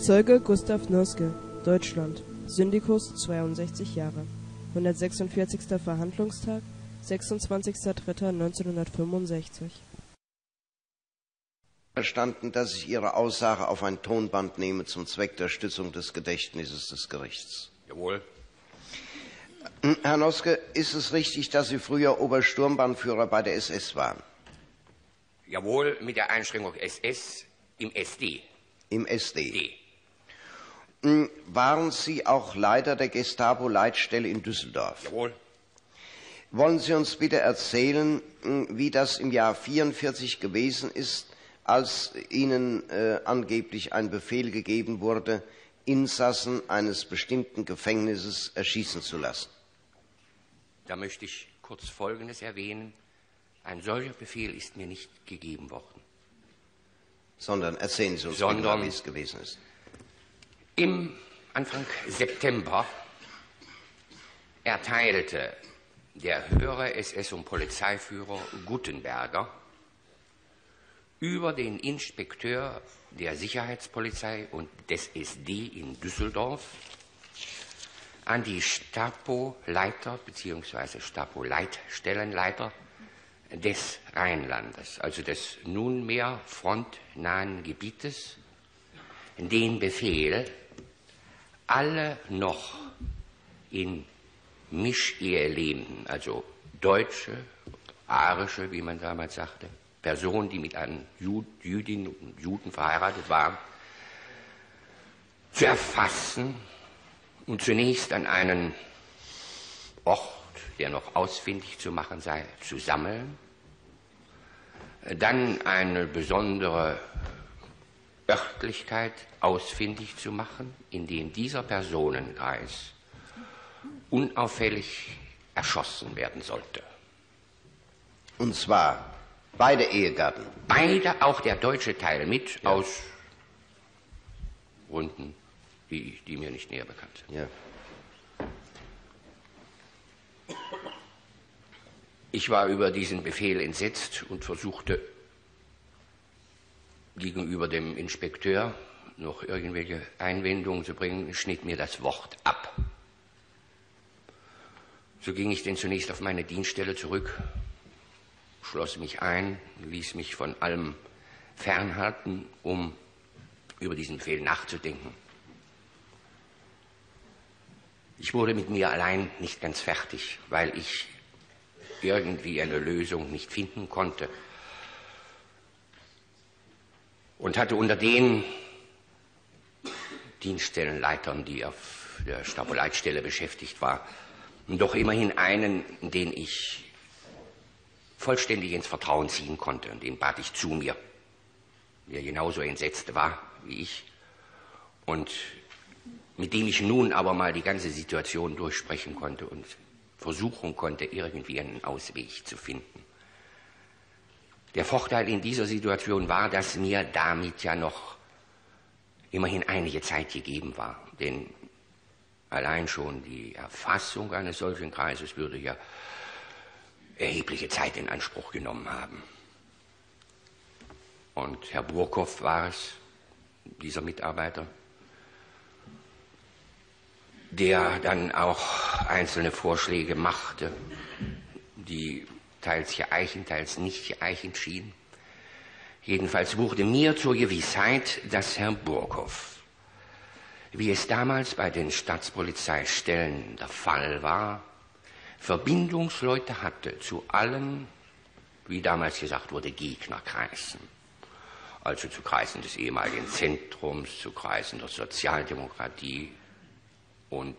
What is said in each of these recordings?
Zeuge Gustav Noske, Deutschland, Syndikus 62 Jahre, 146. Verhandlungstag, 26.03.1965. Verstanden, dass ich Ihre Aussage auf ein Tonband nehme zum Zweck der Stützung des Gedächtnisses des Gerichts. Jawohl. Herr Noske, ist es richtig, dass Sie früher Obersturmbannführer bei der SS waren? Jawohl, mit der Einschränkung SS im SD. Im SD. D. Waren Sie auch Leiter der Gestapo-Leitstelle in Düsseldorf? Jawohl. Wollen Sie uns bitte erzählen, wie das im Jahr 1944 gewesen ist, als Ihnen angeblich ein Befehl gegeben wurde, Insassen eines bestimmten Gefängnisses erschießen zu lassen? Da möchte ich kurz Folgendes erwähnen. Ein solcher Befehl ist mir nicht gegeben worden. Sondern erzählen Sie uns bitte mal, wie es gewesen ist. Im Anfang September erteilte der höhere SS- und Polizeiführer Guttenberger über den Inspekteur der Sicherheitspolizei und des SD in Düsseldorf an die Stapo-Leiter bzw. Stapo-Leitstellenleiter des Rheinlandes, also des nunmehr frontnahen Gebietes, den Befehl, alle noch in Mischehe lebenden, also Deutsche, Arische, wie man damals sagte, Personen, die mit einem Jüdinnen und Juden verheiratet waren, zu erfassen und zunächst an einen Ort, der noch ausfindig zu machen sei, zu sammeln, dann eine besondere Örtlichkeit ausfindig zu machen, in dem dieser Personenkreis unauffällig erschossen werden sollte. Und zwar beide Ehegatten? Beide, auch der deutsche Teil mit, ja. Aus Gründen, die mir nicht näher bekannt sind. Ja. Ich war über diesen Befehl entsetzt und versuchte gegenüber dem Inspekteur noch irgendwelche Einwendungen zu bringen, schnitt mir das Wort ab. So ging ich denn zunächst auf meine Dienststelle zurück, schloss mich ein, ließ mich von allem fernhalten, um über diesen Befehl nachzudenken. Ich wurde mit mir allein nicht ganz fertig, weil ich irgendwie eine Lösung nicht finden konnte und hatte unter den Dienststellenleitern, die auf der Stapo-Leitstelle beschäftigt war, doch immerhin einen, den ich vollständig ins Vertrauen ziehen konnte, und den bat ich zu mir, der genauso entsetzt war wie ich und mit dem ich nun aber mal die ganze Situation durchsprechen konnte und versuchen konnte, irgendwie einen Ausweg zu finden. Der Vorteil in dieser Situation war, dass mir damit ja noch immerhin einige Zeit gegeben war, denn allein schon die Erfassung eines solchen Kreises würde ja erhebliche Zeit in Anspruch genommen haben. Und Herr Burkow war es, dieser Mitarbeiter, der dann auch einzelne Vorschläge machte, die teils geeichnet, teils nicht geeichnet schienen. Jedenfalls wurde mir zur Gewissheit, dass Herr Burkow, wie es damals bei den Staatspolizeistellen der Fall war, Verbindungsleute hatte zu allen, wie damals gesagt wurde, Gegnerkreisen. Also zu Kreisen des ehemaligen Zentrums, zu Kreisen der Sozialdemokratie und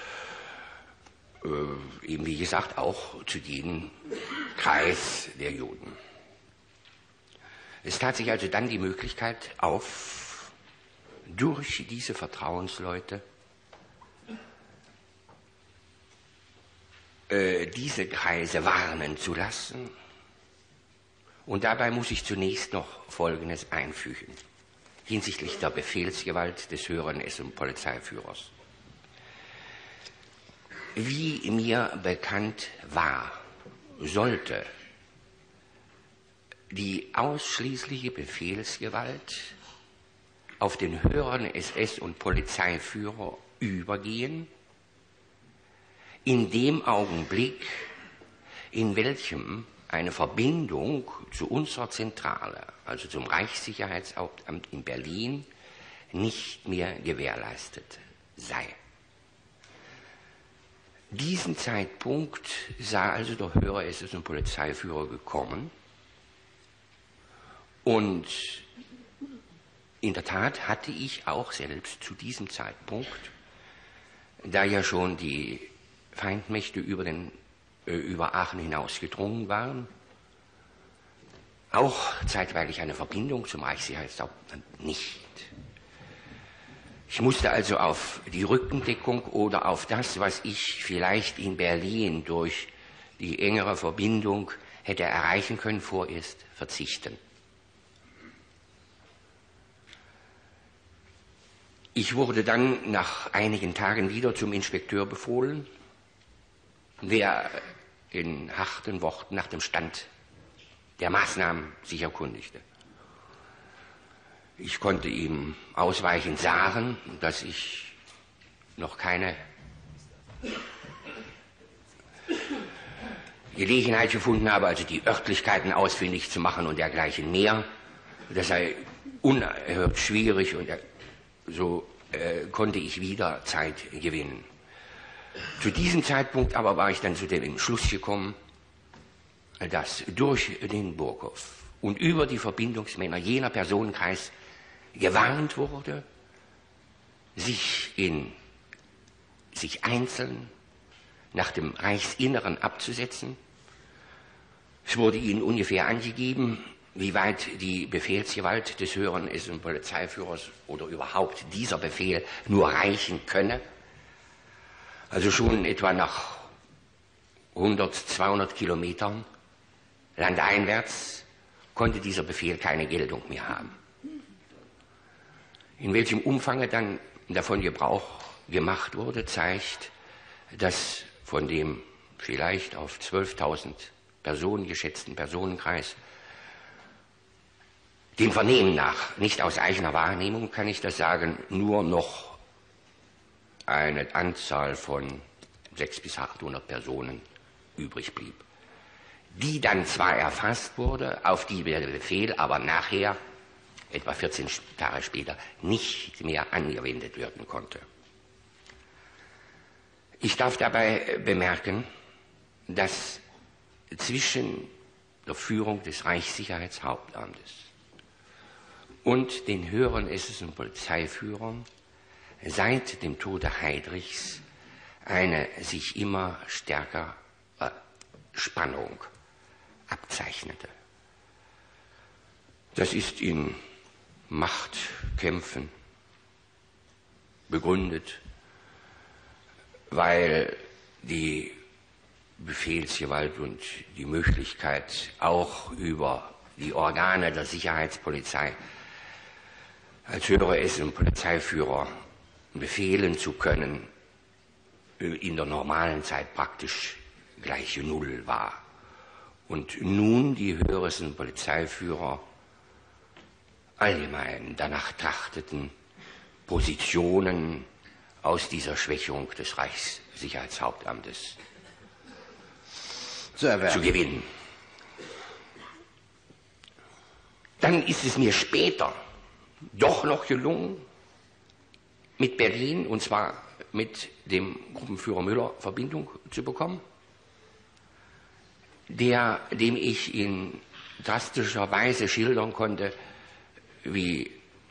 eben wie gesagt auch zu diesem Kreis der Juden. Es tat sich also dann die Möglichkeit auf, durch diese Vertrauensleute diese Kreise warnen zu lassen. Und dabei muss ich zunächst noch Folgendes einfügen, hinsichtlich der Befehlsgewalt des höheren SS- und Polizeiführers. Wie mir bekannt war, sollte die ausschließliche Befehlsgewalt auf den höheren SS- und Polizeiführer übergehen, in dem Augenblick, in welchem eine Verbindung zu unserer Zentrale, also zum Reichssicherheitshauptamt in Berlin, nicht mehr gewährleistet sei. Diesen Zeitpunkt sah also der höhere SS- und Polizeiführer gekommen, und in der Tat hatte ich auch selbst zu diesem Zeitpunkt, da ja schon die Feindmächte über Aachen hinaus gedrungen waren, auch zeitweilig eine Verbindung zum Reichssicherheitshauptamt nicht. Ich musste also auf die Rückendeckung oder auf das, was ich vielleicht in Berlin durch die engere Verbindung hätte erreichen können, vorerst verzichten. Ich wurde dann nach einigen Tagen wieder zum Inspekteur befohlen, der in harten Worten nach dem Stand der Maßnahmen sich erkundigte. Ich konnte ihm ausweichend sagen, dass ich noch keine Gelegenheit gefunden habe, also die Örtlichkeiten ausfindig zu machen und dergleichen mehr. Das sei unerhört schwierig, und so konnte ich wieder Zeit gewinnen. Zu diesem Zeitpunkt aber war ich dann zu dem Entschluss gekommen, dass durch den Burghoff und über die Verbindungsmänner jener Personenkreis gewarnt wurde, sich einzeln nach dem Reichsinneren abzusetzen. Es wurde ihnen ungefähr angegeben, wie weit die Befehlsgewalt des höheren SS- und Polizeiführers oder überhaupt dieser Befehl nur reichen könne. Also schon etwa nach 100, 200 Kilometern landeinwärts konnte dieser Befehl keine Geltung mehr haben. In welchem Umfang dann davon Gebrauch gemacht wurde, zeigt, dass von dem vielleicht auf 12.000 Personen geschätzten Personenkreis, dem Vernehmen nach, nicht aus eigener Wahrnehmung kann ich das sagen, nur noch eine Anzahl von 600 bis 800 Personen übrig blieb, die dann zwar erfasst wurde, auf die der Befehl aber nachher, etwa 14 Tage später, nicht mehr angewendet werden konnte. Ich darf dabei bemerken, dass zwischen der Führung des Reichssicherheitshauptamtes und den höheren SS- und Polizeiführern seit dem Tode Heydrichs eine sich immer stärker Spannung abzeichnete. Das ist in Machtkämpfen begründet, weil die Befehlsgewalt und die Möglichkeit, auch über die Organe der Sicherheitspolizei als höhere SS- und Polizeiführer befehlen zu können, in der normalen Zeit praktisch gleich Null war. Und nun die höheren Polizeiführer allgemein danach trachteten, Positionen aus dieser Schwächung des Reichssicherheitshauptamtes zu gewinnen. Dann ist es mir später doch noch gelungen, mit Berlin, und zwar mit dem Gruppenführer Müller, Verbindung zu bekommen, dem ich in drastischer Weise schildern konnte, wie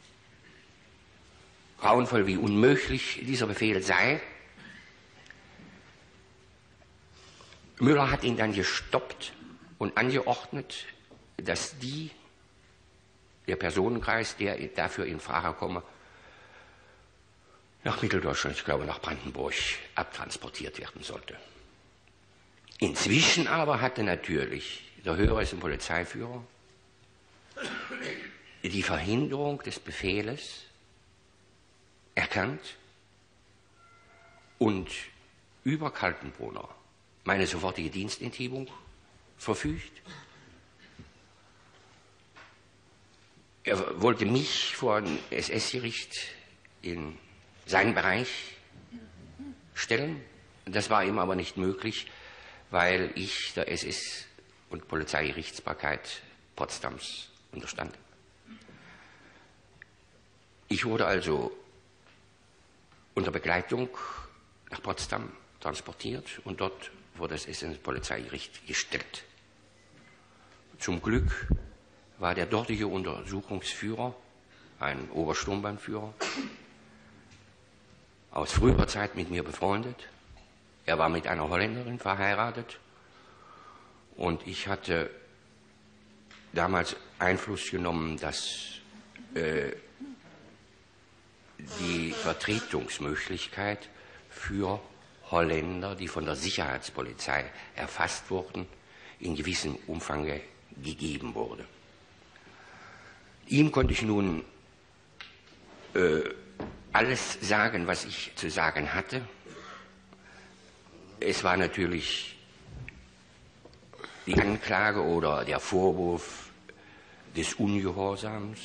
grauenvoll, wie unmöglich dieser Befehl sei. Müller hat ihn dann gestoppt und angeordnet, dass der Personenkreis, der dafür in Frage komme, nach Mitteldeutschland, ich glaube nach Brandenburg, abtransportiert werden sollte. Inzwischen aber hatte natürlich der höhere SS- und Polizeiführer die Verhinderung des Befehles erkannt und über Kaltenbrunner meine sofortige Dienstenthebung verfügt. Er wollte mich vor ein SS-Gericht in seinen Bereich stellen. Das war ihm aber nicht möglich, weil ich der SS- und Polizeigerichtsbarkeit Potsdams unterstand. Ich wurde also unter Begleitung nach Potsdam transportiert und dort vor das SS- und Polizeigericht gestellt. Zum Glück war der dortige Untersuchungsführer, ein Obersturmbannführer, aus früherer Zeit mit mir befreundet. Er war mit einer Holländerin verheiratet und ich hatte damals Einfluss genommen, dass die Vertretungsmöglichkeit für Holländer, die von der Sicherheitspolizei erfasst wurden, in gewissem Umfang gegeben wurde. Ihm konnte ich nun alles sagen, was ich zu sagen hatte. Es war natürlich die Anklage oder der Vorwurf des Ungehorsams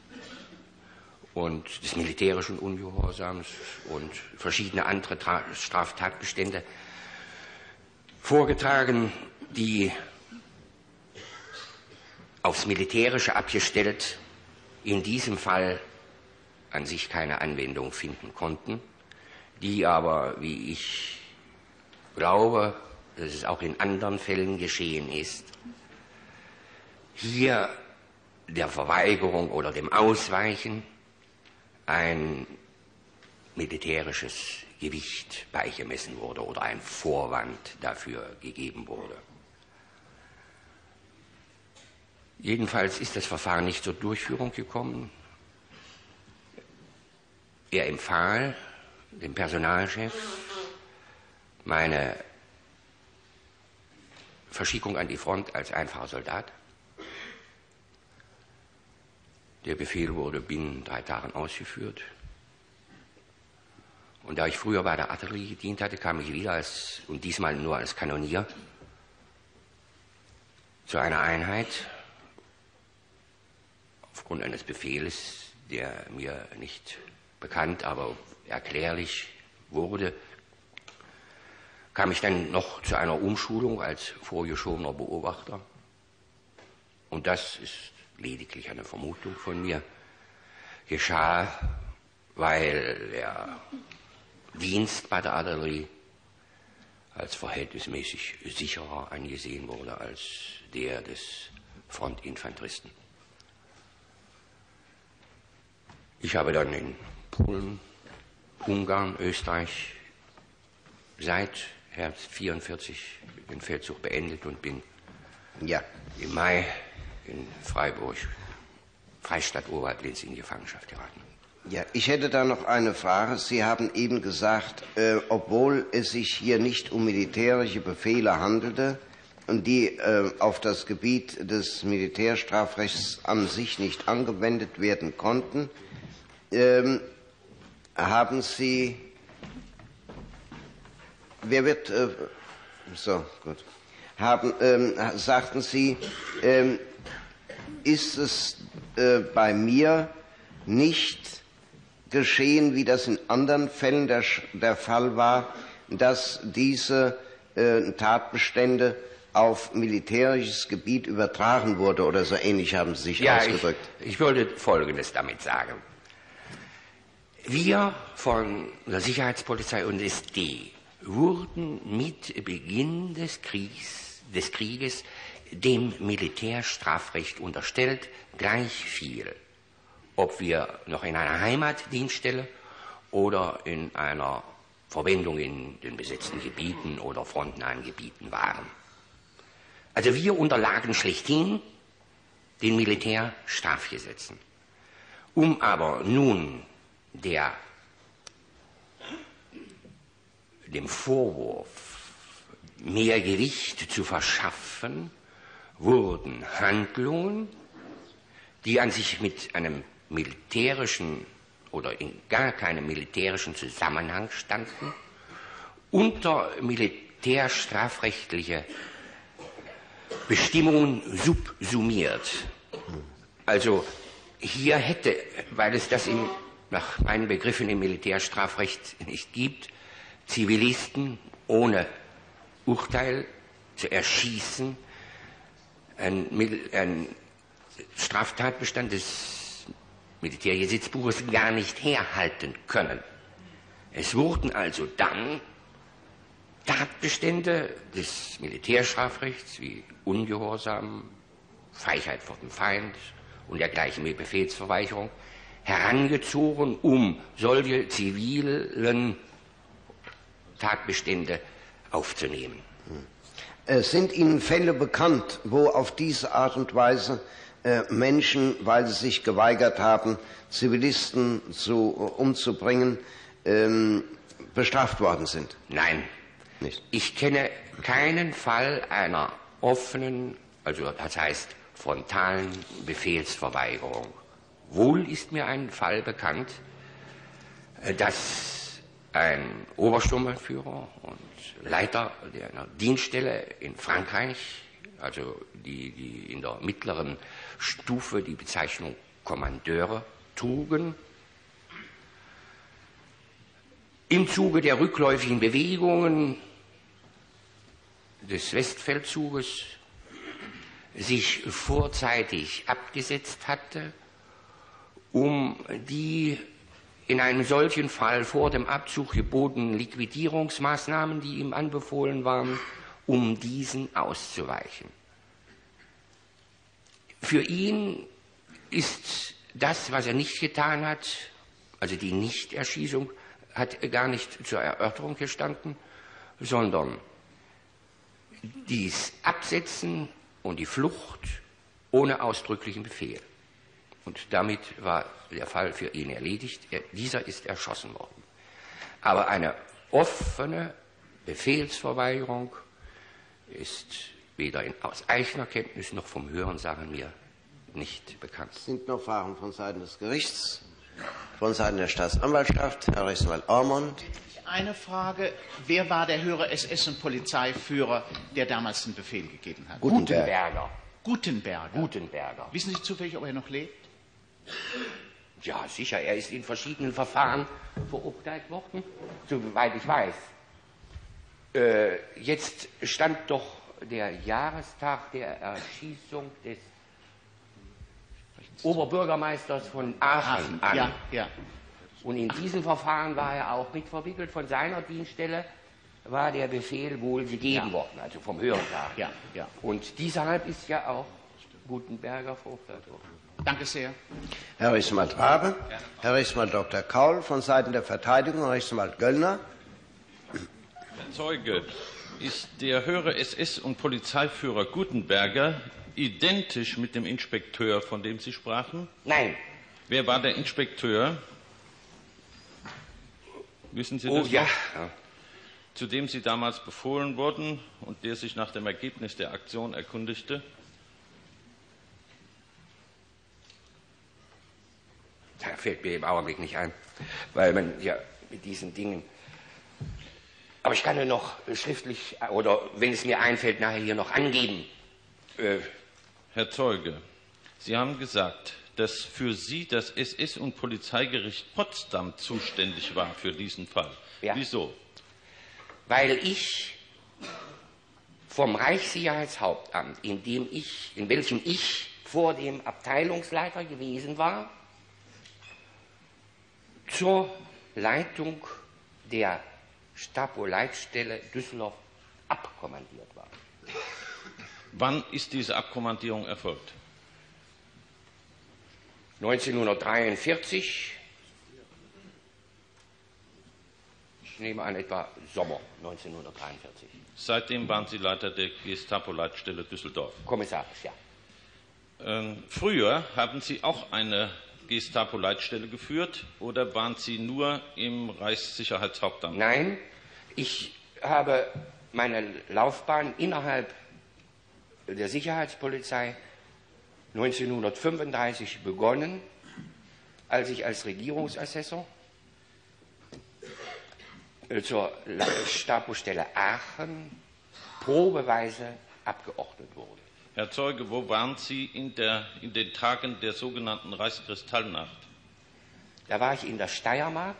und des militärischen Ungehorsams und verschiedene andere Straftatbestände vorgetragen, die aufs Militärische abgestellt in diesem Fall an sich keine Anwendung finden konnten, die aber, wie ich glaube, dass es auch in anderen Fällen geschehen ist, hier der Verweigerung oder dem Ausweichen ein militärisches Gewicht beigemessen wurde oder ein Vorwand dafür gegeben wurde. Jedenfalls ist das Verfahren nicht zur Durchführung gekommen. Er empfahl dem Personalchef meine Verschickung an die Front als einfacher Soldat. Der Befehl wurde binnen 3 Tagen ausgeführt. Und da ich früher bei der Artillerie gedient hatte, kam ich wieder und diesmal nur als Kanonier, zu einer Einheit, aufgrund eines Befehls, der mir nicht bekannt, aber erklärlich wurde, kam ich dann noch zu einer Umschulung als vorgeschobener Beobachter. Und das ist lediglich eine Vermutung von mir, geschah, weil der Dienst bei der Artillerie als verhältnismäßig sicherer angesehen wurde als der des Frontinfanteristen. Ich habe dann in Polen, Ungarn, Österreich seit Herbst 1944 den Feldzug beendet und bin im Mai in Freiburg, Freistadt oberhalb Linz, in Gefangenschaft geraten. Ja, ich hätte da noch eine Frage. Sie haben eben gesagt, obwohl es sich hier nicht um militärische Befehle handelte und die auf das Gebiet des Militärstrafrechts an sich nicht angewendet werden konnten, haben Sie, sagten Sie, ist es bei mir nicht geschehen, wie das in anderen Fällen der Fall war, dass diese Tatbestände auf militärisches Gebiet übertragen wurde oder so ähnlich haben Sie sich ausgedrückt. Ich würde Folgendes damit sagen. Wir von der Sicherheitspolizei und SD wurden mit Beginn des Krieges dem Militärstrafrecht unterstellt, gleich viel, ob wir noch in einer Heimatdienststelle oder in einer Verwendung in den besetzten Gebieten oder frontnahen Gebieten waren. Also wir unterlagen schlechthin den Militärstrafgesetzen. Um aber nun dem Vorwurf mehr Gewicht zu verschaffen, wurden Handlungen, die an sich mit einem militärischen oder in gar keinem militärischen Zusammenhang standen, unter militärstrafrechtliche Bestimmungen subsumiert. Also Hier hätte, weil es das nach meinen Begriffen im Militärstrafrecht nicht gibt, Zivilisten ohne Urteil zu erschießen, ein Straftatbestand des Militärgesetzbuches gar nicht herhalten können. Es wurden also dann Tatbestände des Militärstrafrechts wie Ungehorsam, Feigheit vor dem Feind und dergleichen wie Befehlsverweigerung herangezogen, um solche zivilen Tatbestände aufzunehmen. Sind Ihnen Fälle bekannt, wo auf diese Art und Weise Menschen, weil sie sich geweigert haben, Zivilisten umzubringen, bestraft worden sind? Nein. Nicht. Ich kenne keinen Fall einer offenen, also das heißt frontalen Befehlsverweigerung. Wohl ist mir ein Fall bekannt, dass ein Obersturmbannführer und Leiter einer Dienststelle in Frankreich, also die in der mittleren Stufe die Bezeichnung Kommandeure trugen, im Zuge der rückläufigen Bewegungen des Westfeldzuges sich vorzeitig abgesetzt hatte, um die in einem solchen Fall vor dem Abzug gebotenen Liquidierungsmaßnahmen, die ihm anbefohlen waren, um diesen auszuweichen. Für ihn ist das, was er nicht getan hat, also die Nichterschießung, hat gar nicht zur Erörterung gestanden, sondern dies Absetzen und die Flucht ohne ausdrücklichen Befehl. Und damit war der Fall für ihn erledigt. Dieser ist erschossen worden. Aber eine offene Befehlsverweigerung ist weder aus eigener Kenntnis noch vom Hörensagen mir nicht bekannt. Sind noch Fragen von Seiten des Gerichts, von Seiten der Staatsanwaltschaft? Herr Rechtsanwalt Ormond. Eine Frage. Wer war der höhere SS- und Polizeiführer, der damals den Befehl gegeben hat? Gutenberger. Gutenberger. Wissen Sie zufällig, ob er noch lebt? Ja, sicher. Er ist in verschiedenen Verfahren verurteilt worden, soweit ich weiß. Jetzt stand doch der Jahrestag der Erschießung des Oberbürgermeisters von Aachen an. Ja. Und in diesem Verfahren war er auch mit verwickelt. Von seiner Dienststelle war der Befehl wohl gegeben worden, also vom Hörentag. Ja. Und deshalb ist ja auch Gutenberger verurteilt worden. Danke sehr. Herr Rechtsanwalt Rabe, Herr Rechtsanwalt Dr. Kaul von Seiten der Verteidigung, Herr Rechtsanwalt Göllner. Herr Zeuge, ist der höhere SS- und Polizeiführer Gutenberger identisch mit dem Inspekteur, von dem Sie sprachen? Nein. Wer war der Inspekteur? Wissen Sie das? Oh ja. noch? Zu dem Sie damals befohlen wurden und der sich nach dem Ergebnis der Aktion erkundigte? Da fällt mir im Augenblick nicht ein, weil man ja mit diesen Dingen. Aber ich kann ja noch schriftlich oder wenn es mir einfällt, nachher hier noch angeben. Herr Zeuge, Sie haben gesagt, dass für Sie das SS- und Polizeigericht Potsdam zuständig war für diesen Fall. Ja. Wieso? Weil ich vom Reichssicherheitshauptamt, in welchem ich vor dem Abteilungsleiter gewesen war, zur Leitung der Stapo-Leitstelle Düsseldorf abkommandiert war. Wann ist diese Abkommandierung erfolgt? 1943, ich nehme an etwa Sommer 1943. Seitdem waren Sie Leiter der Gestapo-Leitstelle Düsseldorf. Kommissarisch, ja. Früher haben Sie auch eine Gestapo-Leitstelle geführt oder waren Sie nur im Reichssicherheitshauptamt? Nein, ich habe meine Laufbahn innerhalb der Sicherheitspolizei 1935 begonnen, als ich als Regierungsassessor zur Stapostelle Aachen probeweise abgeordnet wurde. Herr Zeuge, wo waren Sie in den Tagen der sogenannten Reichskristallnacht? Da war ich in der Steiermark,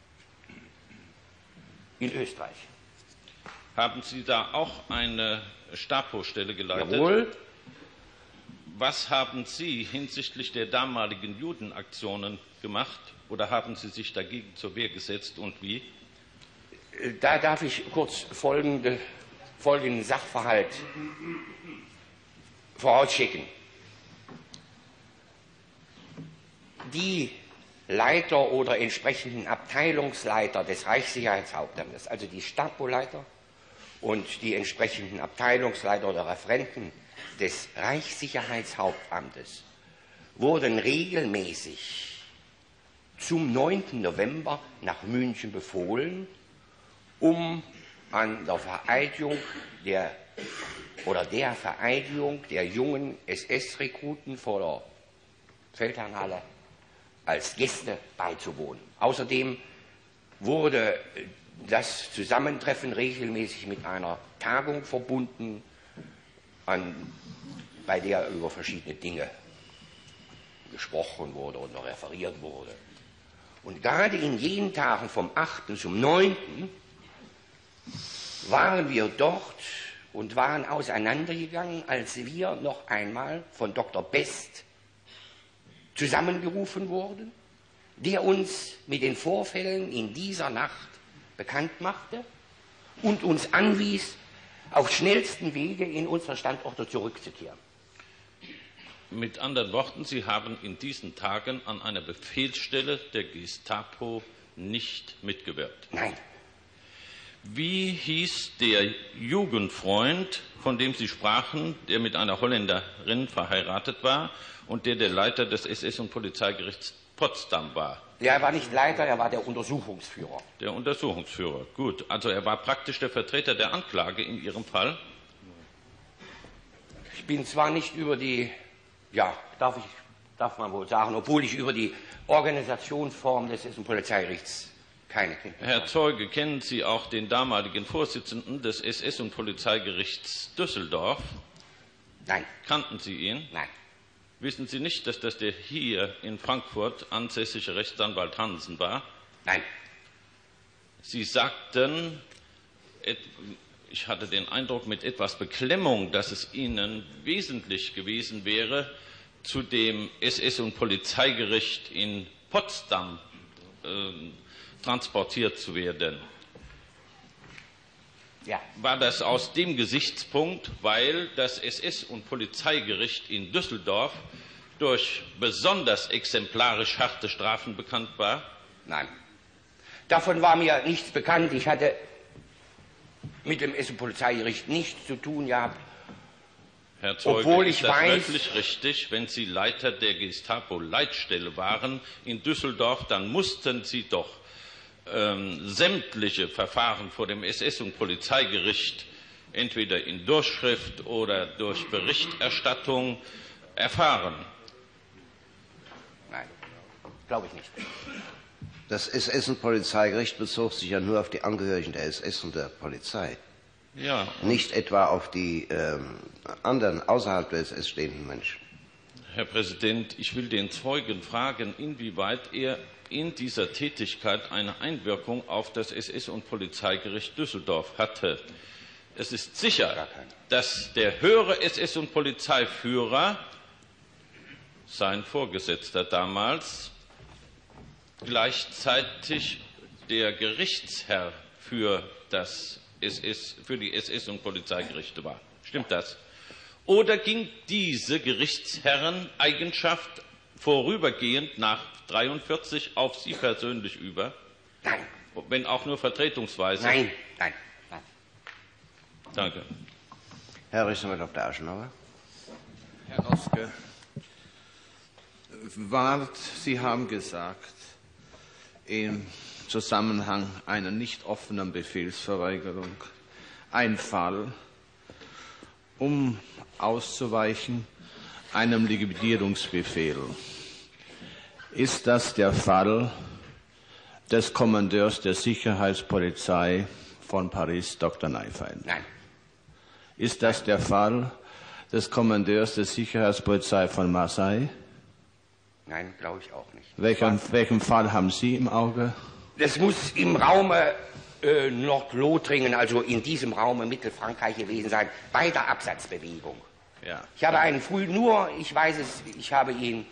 in Österreich. Haben Sie da auch eine Stapo-Stelle geleitet? Jawohl. Was haben Sie hinsichtlich der damaligen Judenaktionen gemacht oder haben Sie sich dagegen zur Wehr gesetzt und wie? Da darf ich kurz folgenden Sachverhalt vorausschicken. Die Leiter oder entsprechenden Abteilungsleiter des Reichssicherheitshauptamtes, also die Stapo-Leiter und die entsprechenden Abteilungsleiter oder Referenten des Reichssicherheitshauptamtes, wurden regelmäßig zum 9. November nach München befohlen, um an der Vereidigung der Vereidigung der jungen SS-Rekruten vor der Feldherrnhalle als Gäste beizuwohnen. Außerdem wurde das Zusammentreffen regelmäßig mit einer Tagung verbunden, bei der über verschiedene Dinge gesprochen wurde oder referiert wurde. Und gerade in jenen Tagen vom 8. zum 9. waren wir dort und waren auseinandergegangen, als wir noch einmal von Dr. Best zusammengerufen wurden, der uns mit den Vorfällen in dieser Nacht bekannt machte und uns anwies, auf schnellsten Wege in unsere Standorte zurückzukehren. Mit anderen Worten, Sie haben in diesen Tagen an einer Befehlsstelle der Gestapo nicht mitgewirkt. Nein. Wie hieß der Jugendfreund, von dem Sie sprachen, der mit einer Holländerin verheiratet war und der Leiter des SS- und Polizeigerichts Potsdam war? Er war nicht Leiter, er war der Untersuchungsführer. Der Untersuchungsführer, gut. Also er war praktisch der Vertreter der Anklage in Ihrem Fall? Ich bin zwar nicht über die, darf man wohl sagen, obwohl ich über die Organisationsform des SS- und Polizeigerichts keine Kenntnis habe. Herr Zeuge, kennen Sie auch den damaligen Vorsitzenden des SS- und Polizeigerichts Düsseldorf? Nein. Kannten Sie ihn? Nein. Wissen Sie nicht, dass das der hier in Frankfurt ansässige Rechtsanwalt Hansen war? Nein. Sie sagten, ich hatte den Eindruck mit etwas Beklemmung, dass es Ihnen wesentlich gewesen wäre, zu dem SS- und Polizeigericht in Potsdam transportiert zu werden. Ja. War das aus dem Gesichtspunkt, weil das SS- und Polizeigericht in Düsseldorf durch besonders exemplarisch harte Strafen bekannt war? Nein. Davon war mir nichts bekannt. Ich hatte mit dem SS- und Polizeigericht nichts zu tun gehabt. Herr Zeuge, obwohl ich ist das weiß, wirklich richtig, wenn Sie Leiter der Gestapo-Leitstelle waren in Düsseldorf, dann mussten Sie doch sämtliche Verfahren vor dem SS- und Polizeigericht entweder in Durchschrift oder durch Berichterstattung erfahren. Nein, glaube ich nicht. Das SS- und Polizeigericht bezog sich ja nur auf die Angehörigen der SS und der Polizei. Ja. Nicht etwa auf die anderen außerhalb der SS stehenden Menschen. Herr Präsident, ich will den Zeugen fragen, inwieweit er in dieser Tätigkeit eine Einwirkung auf das SS- und Polizeigericht Düsseldorf hatte. Es ist sicher, dass der höhere SS- und Polizeiführer, sein Vorgesetzter damals, gleichzeitig der Gerichtsherr für die SS- und Polizeigerichte war. Stimmt das? Oder ging diese Gerichtsherreneigenschaft vorübergehend nach 1943 auf Sie persönlich über? Nein. Wenn auch nur vertretungsweise? Nein, nein, nein. Danke. Herr Rechtsanwalt Dr. Aschenauer. Herr Noske, Sie haben gesagt, im Zusammenhang einer nicht offenen Befehlsverweigerung ein Fall, um auszuweichen einem Liquidierungsbefehl. Ist das der Fall des Kommandeurs der Sicherheitspolizei von Paris, Dr. Neifein? Nein. Ist das der Fall des Kommandeurs der Sicherheitspolizei von Marseille? Nein, glaube ich auch nicht. Welchen Fall haben Sie im Auge? Das muss im Raume Nordlothringen, also in diesem Raume Mittelfrankreich gewesen sein, bei der Absatzbewegung. Ja. Ich habe einen ich weiß es, ich habe ihn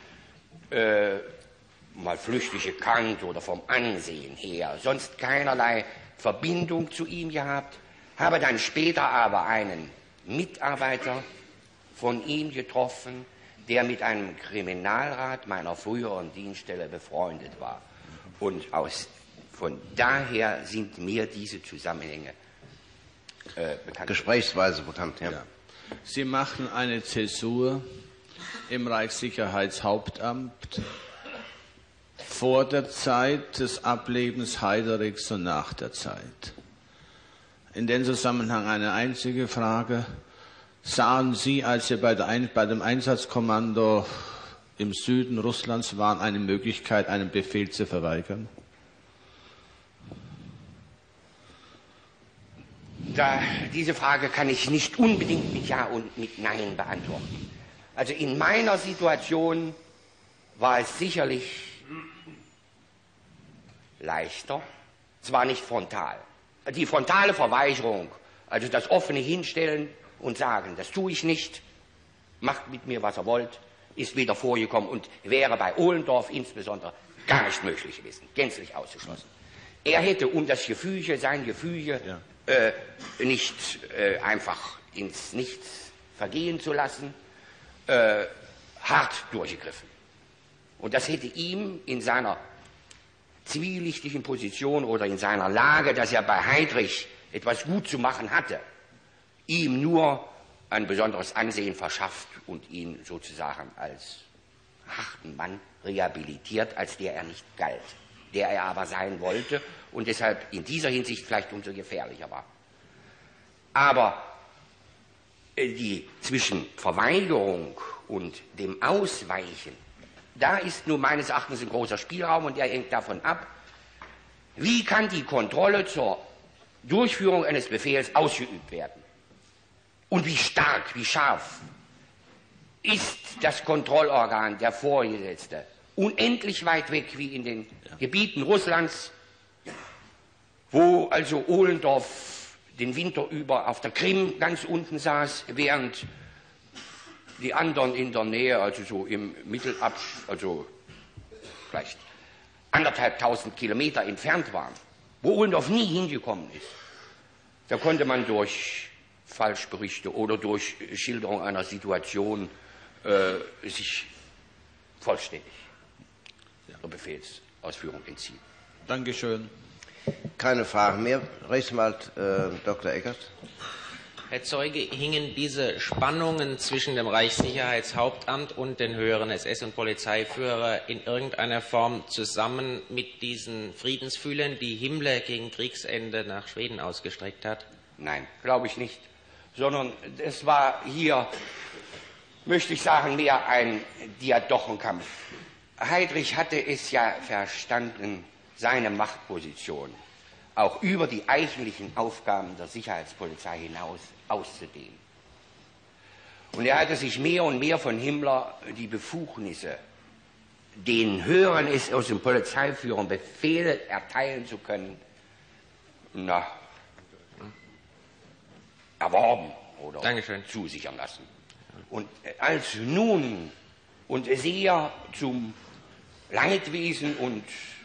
mal flüchtig gekannt oder vom Ansehen her, sonst keinerlei Verbindung zu ihm gehabt, habe dann später aber einen Mitarbeiter von ihm getroffen, der mit einem Kriminalrat meiner früheren Dienststelle befreundet war. Und von daher sind mir diese Zusammenhänge bekannt. Gesprächsweise bekannt, ja. Sie machten eine Zäsur im Reichssicherheitshauptamt vor der Zeit des Ablebens Heiderichs und nach der Zeit. In dem Zusammenhang eine einzige Frage. Sahen Sie, als Sie bei dem Einsatzkommando im Süden Russlands waren, eine Möglichkeit, einen Befehl zu verweigern? Diese Frage kann ich nicht unbedingt mit Ja und mit Nein beantworten. Also in meiner Situation war es sicherlich leichter, zwar nicht frontal. Die frontale Verweigerung, also das offene Hinstellen und sagen, das tue ich nicht, macht mit mir, was ihr wollt, ist wieder vorgekommen und wäre bei Ohlendorf insbesondere gar nicht möglich gewesen, gänzlich ausgeschlossen. Er hätte, um das Gefüge, sein Gefüge nicht einfach ins Nichts vergehen zu lassen, hart durchgegriffen. Und das hätte ihm in seiner zwielichtigen Position oder in seiner Lage, dass er bei Heydrich etwas gut zu machen hatte, ihm nur ein besonderes Ansehen verschafft und ihn sozusagen als harten Mann rehabilitiert, als der er nicht galt, der er aber sein wollte und deshalb in dieser Hinsicht vielleicht umso gefährlicher war. Aber die zwischen Verweigerung und dem Ausweichen, da ist nun meines Erachtens ein großer Spielraum und der hängt davon ab, wie kann die Kontrolle zur Durchführung eines Befehls ausgeübt werden und wie stark, wie scharf ist das Kontrollorgan, der Vorgesetzte, unendlich weit weg wie in den Gebieten Russlands, wo also Ohlendorf den Winter über auf der Krim ganz unten saß, während die anderen in der Nähe, also so im also vielleicht 1.500 Kilometer entfernt waren, wo Ohlendorf nie hingekommen ist. Da konnte man durch Falschberichte oder durch Schilderung einer Situation sich vollständig der Befehlsausführung entziehen. Dankeschön. Keine Fragen mehr. Rechtsanwalt Dr. Eckert. Herr Zeuge, hingen diese Spannungen zwischen dem Reichssicherheitshauptamt und den höheren SS- und Polizeiführer in irgendeiner Form zusammen mit diesen Friedensfühlern, die Himmler gegen Kriegsende nach Schweden ausgestreckt hat? Nein, glaube ich nicht. Sondern es war hier, möchte ich sagen, mehr ein Diadochenkampf. Heydrich hatte es ja verstanden, seine Machtposition auch über die eigentlichen Aufgaben der Sicherheitspolizei hinaus auszudehnen. Und er hatte sich mehr und mehr von Himmler die Befugnisse, den höheren SS- und Polizeiführern Befehle erteilen zu können, erworben oder zusichern lassen. Und als nun und sehr zum Leidwesen und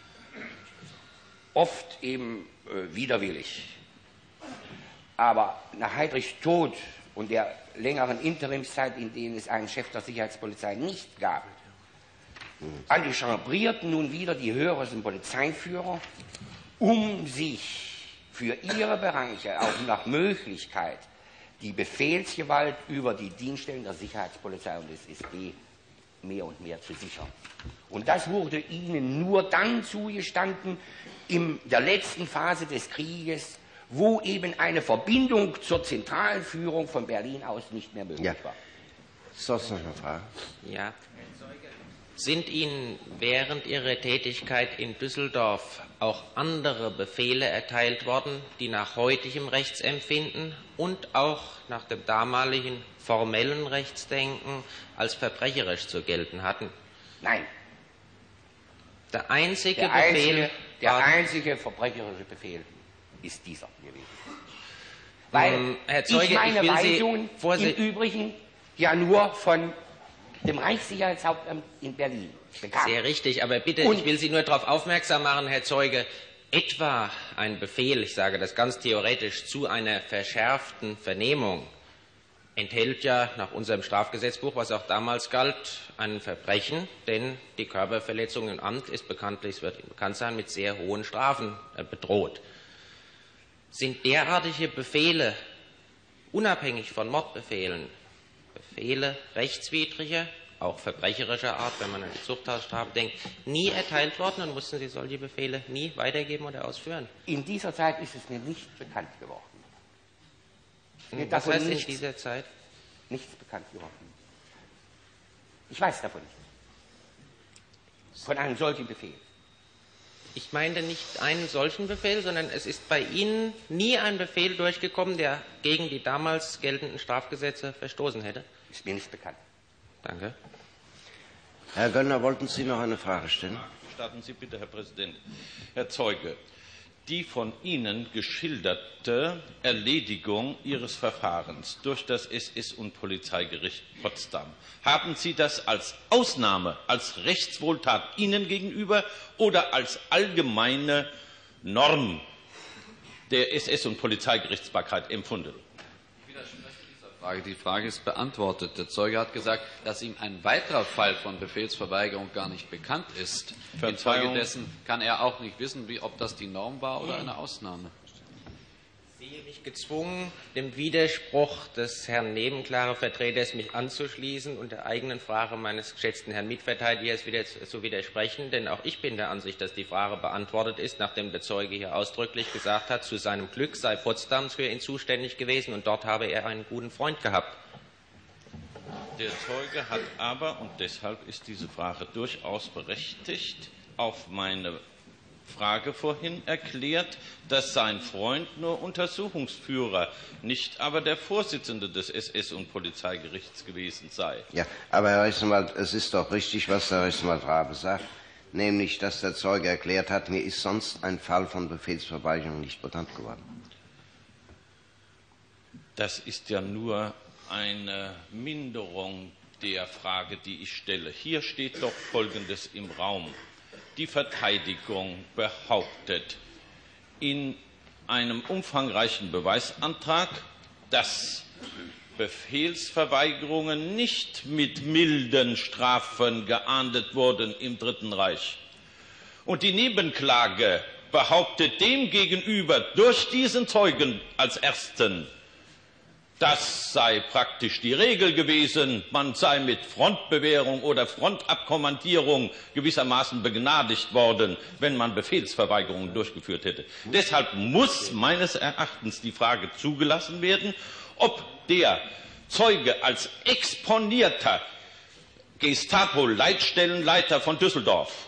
oft eben widerwillig, aber nach Heydrichs Tod und der längeren Interimszeit, in denen es einen Chef der Sicherheitspolizei nicht gab, enchambrierten nun wieder die höheren Polizeiführer, um sich für ihre Bereiche auch nach Möglichkeit die Befehlsgewalt über die Dienststellen der Sicherheitspolizei und des SB mehr und mehr zu sichern. Und das wurde ihnen nur dann zugestanden in der letzten Phase des Krieges, wo eben eine Verbindung zur Zentralführung von Berlin aus nicht mehr möglich war. Sonst noch eine Frage? Ja. Sind Ihnen während Ihrer Tätigkeit in Düsseldorf auch andere Befehle erteilt worden, die nach heutigem Rechtsempfinden und auch nach dem damaligen formellen Rechtsdenken als verbrecherisch zu gelten hatten? Nein. Der einzige verbrecherische Befehl ist dieser gewesen. Weil Herr Zeuge, ich meine will Weisungen Sie im Übrigen ja nur von dem Reichssicherheitshauptamt in Berlin bekam. Sehr richtig, aber bitte, ich will Sie nur darauf aufmerksam machen, Herr Zeuge, etwa ein Befehl, ich sage das ganz theoretisch, zu einer verschärften Vernehmung enthält ja nach unserem Strafgesetzbuch, was auch damals galt, ein Verbrechen, denn die Körperverletzung im Amt ist bekanntlich, es wird Ihnen bekannt sein, mit sehr hohen Strafen bedroht. Sind derartige Befehle, unabhängig von Mordbefehlen, Befehle rechtswidriger, auch verbrecherischer Art, wenn man an die Zuchthausstrafe denkt, nie erteilt worden und mussten Sie solche Befehle nie weitergeben oder ausführen? In dieser Zeit ist es mir nicht bekannt geworden. Was heißt in dieser Zeit? Nichts bekannt geworden. Ich weiß davon nichts. Von einem solchen Befehl. Ich meine nicht einen solchen Befehl, sondern es ist bei Ihnen nie ein Befehl durchgekommen, der gegen die damals geltenden Strafgesetze verstoßen hätte? Ist mir nicht bekannt. Danke. Herr Göllner, wollten Sie noch eine Frage stellen? Gestatten Sie bitte, Herr Präsident. Herr Zeuge, die von Ihnen geschilderte Erledigung Ihres Verfahrens durch das SS- und Polizeigericht Potsdam, haben Sie das als Ausnahme, als Rechtswohltat Ihnen gegenüber oder als allgemeine Norm der SS- und Polizeigerichtsbarkeit empfunden? Die Frage ist beantwortet. Der Zeuge hat gesagt, dass ihm ein weiterer Fall von Befehlsverweigerung gar nicht bekannt ist. Infolgedessen kann er auch nicht wissen, ob das die Norm war oder eine Ausnahme. Ich sehe mich gezwungen, dem Widerspruch des Herrn Nebenklagevertreters mich anzuschließen und der eigenen Frage meines geschätzten Herrn Mitverteidigers wieder zu widersprechen, denn auch ich bin der Ansicht, dass die Frage beantwortet ist, nachdem der Zeuge hier ausdrücklich gesagt hat, zu seinem Glück sei Potsdam für ihn zuständig gewesen und dort habe er einen guten Freund gehabt. Der Zeuge hat aber, und deshalb ist diese Frage durchaus berechtigt, auf meine Frage vorhin erklärt, dass sein Freund nur Untersuchungsführer, nicht aber der Vorsitzende des SS- und Polizeigerichts gewesen sei. Ja, aber Herr Rechtsanwalt, es ist doch richtig, was der Rechtsanwalt Rabe sagt, nämlich, dass der Zeuge erklärt hat, mir ist sonst ein Fall von Befehlsverweigerung nicht bekannt geworden. Das ist ja nur eine Minderung der Frage, die ich stelle. Hier steht doch Folgendes im Raum. Die Verteidigung behauptet in einem umfangreichen Beweisantrag, dass Befehlsverweigerungen nicht mit milden Strafen geahndet wurden im Dritten Reich. Und die Nebenklage behauptet demgegenüber durch diesen Zeugen als Ersten, das sei praktisch die Regel gewesen, man sei mit Frontbewährung oder Frontabkommandierung gewissermaßen begnadigt worden, wenn man Befehlsverweigerungen durchgeführt hätte. Deshalb muss meines Erachtens die Frage zugelassen werden, ob der Zeuge als exponierter Gestapo-Leitstellenleiter von Düsseldorf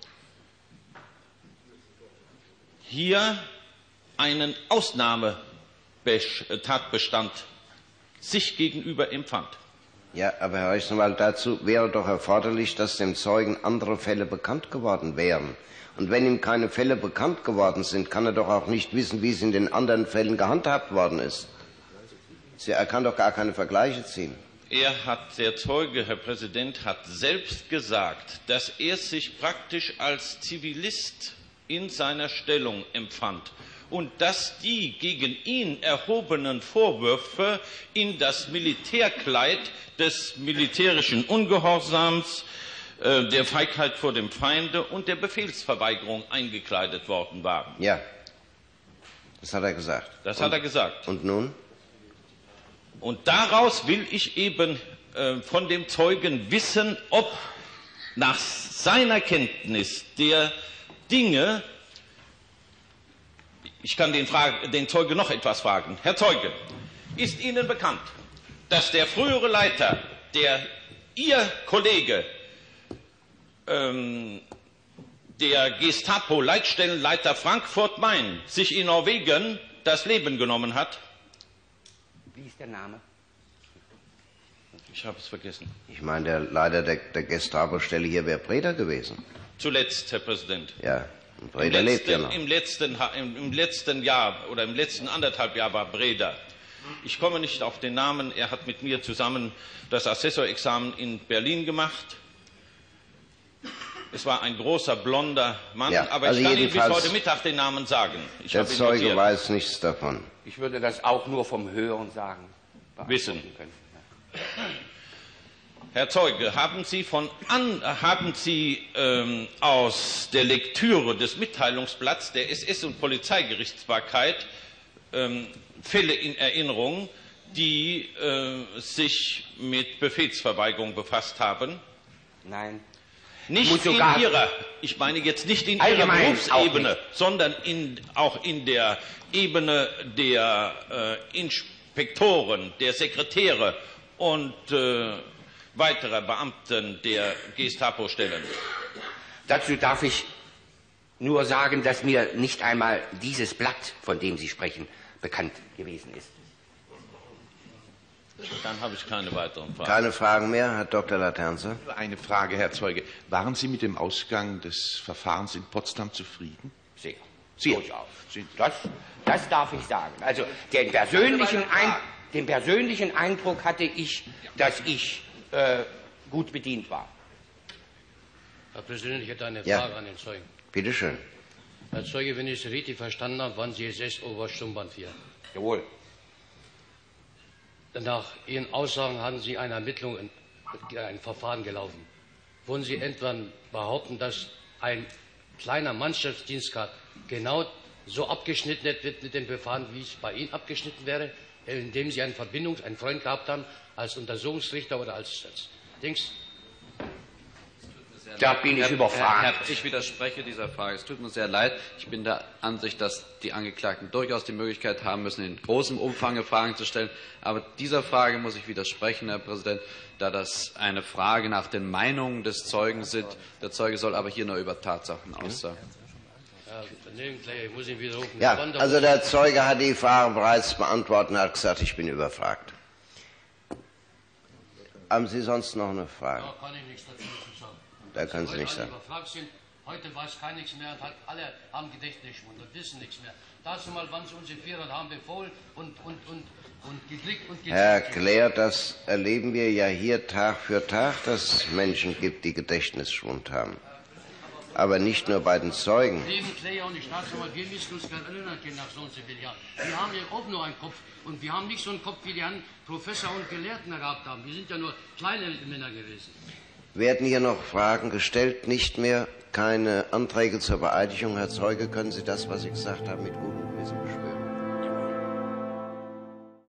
hier einen Ausnahmetatbestand sich gegenüber empfand. Ja, aber Herr Rechtsanwalt, dazu wäre doch erforderlich, dass dem Zeugen andere Fälle bekannt geworden wären. Und wenn ihm keine Fälle bekannt geworden sind, kann er doch auch nicht wissen, wie es in den anderen Fällen gehandhabt worden ist. Er kann doch gar keine Vergleiche ziehen. Der Zeuge, Herr Präsident, hat selbst gesagt, dass er sich praktisch als Zivilist in seiner Stellung empfand und dass die gegen ihn erhobenen Vorwürfe in das Militärkleid des militärischen Ungehorsams, der Feigheit vor dem Feinde und der Befehlsverweigerung eingekleidet worden waren. Ja, das hat er gesagt. Das hat er gesagt. Und nun? Und daraus will ich eben von dem Zeugen wissen, ob nach seiner Kenntnis der Dinge, ich kann den Zeuge noch etwas fragen. Herr Zeuge, ist Ihnen bekannt, dass der frühere Leiter, Ihr Kollege der Gestapo-Leitstellenleiter Frankfurt-Main sich in Norwegen das Leben genommen hat? Wie ist der Name? Ich habe es vergessen. Ich meine, der Leiter der Gestapo-Stelle hier wäre Breda gewesen. Zuletzt, Herr Präsident. Ja, und Breda lebt ja noch. Im letzten Jahr oder im letzten anderthalb Jahr war Breda. Ich komme nicht auf den Namen. Er hat mit mir zusammen das Assessorexamen in Berlin gemacht. Es war ein großer, blonder Mann, Ja, aber also ich kann Ihnen bis jedenfalls heute Mittag den Namen sagen. Der Zeuge weiß nichts davon. Ich würde das auch nur vom Hören sagen. Wissen. Können. Herr Zeuge, haben Sie aus der Lektüre des Mitteilungsblatts der SS- und Polizeigerichtsbarkeit Fälle in Erinnerung, die sich mit Befehlsverweigerung befasst haben? Nein. Nicht in Ihrer, ich meine jetzt nicht in Ihrer Berufsebene, sondern auch in der Ebene der Inspektoren, der Sekretäre und weiterer Beamten der Gestapo-Stellen. Dazu darf ich nur sagen, dass mir nicht einmal dieses Blatt, von dem Sie sprechen, bekannt gewesen ist. Dann habe ich keine weiteren Fragen. Keine Fragen mehr, Herr Dr. Laternze. Eine Frage, Herr Zeuge. Waren Sie mit dem Ausgang des Verfahrens in Potsdam zufrieden? Sehr. Sehr. Durchaus. Das darf ich sagen. Also den persönlichen Eindruck hatte ich, dass ich gut bedient war. Herr Präsident, ich hätte eine Frage an den Zeugen. Bitte schön. Herr Zeuge, wenn ich es richtig verstanden habe, waren Sie SS-Oberst Sturmband 4. Jawohl. Nach Ihren Aussagen hatten Sie eine Ermittlung, ein Verfahren gelaufen. Wollen Sie etwa behaupten, dass ein kleiner Mannschaftsdienstgrad genau so abgeschnitten wird mit dem Verfahren, wie es bei Ihnen abgeschnitten wäre, indem Sie einen Freund gehabt haben, als Untersuchungsrichter oder als Dings? Da bin ich überfragt. Ich widerspreche dieser Frage. Es tut mir sehr leid. Ich bin der Ansicht, dass die Angeklagten durchaus die Möglichkeit haben müssen, in großem Umfang Fragen zu stellen. Aber dieser Frage muss ich widersprechen, Herr Präsident, da das eine Frage nach den Meinungen des Zeugen sind. Der Zeuge soll aber hier nur über Tatsachen aussagen. Ja, also der Zeuge hat die Frage bereits beantwortet und hat gesagt, ich bin überfragt. Haben Sie sonst noch eine Frage? Da kann ich nichts dazu sagen. Da können Sie nicht sagen. Heute weiß keiner nichts mehr und alle haben Gedächtnisschwund und wissen nichts mehr. Dazu mal, wann sie uns geführt haben, befohlen und geklickt und Herr Claire, das erleben wir ja hier Tag für Tag, dass es Menschen gibt, die Gedächtnisschwund haben. Aber nicht nur bei den Zeugen. Lieben Claire und die Staatsanwalt, wir müssen uns gar erinnern können nach so und so vielen Jahren. Wir haben ja auch nur einen Kopf und wir haben nicht so einen Kopf, wie die anderen Professor und Gelehrten gehabt haben. Wir sind ja nur kleine Männer gewesen. Werden hier noch Fragen gestellt? Nicht mehr? Keine Anträge zur Beeidigung? Herr Zeuge, können Sie das, was Sie gesagt haben, mit gutem Gewissen beschwören?